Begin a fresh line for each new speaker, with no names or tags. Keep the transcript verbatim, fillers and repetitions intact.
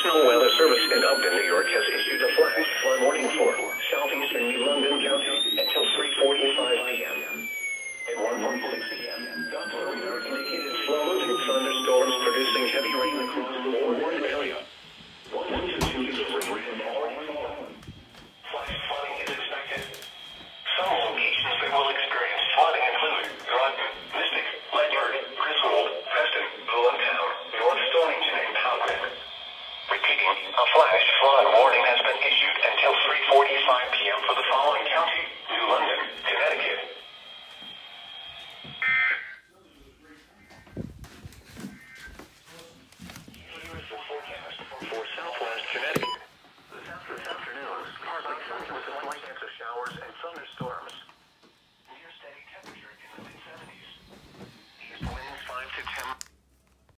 National Weather Service in Upton, New York has issued a flash flood warning for southeastern New London County until three forty-five p m At one forty-six p m, Doppler radar indicated slow-moving thunderstorms producing heavy rain across the warned area. One to two inches of rain already fallen. Flash flooding is expected. Some locations that will experience flooding include Groton, Mystic, Ledyard, Griswold, Preston, Town, North Stonington, and Powell. Repeating, a flash flood warning has been issued until three forty-five p m for the following county: New London, Connecticut. Here is the forecast for southwest Connecticut. This afternoon, partly sunny with a slight chance of showers and thunderstorms.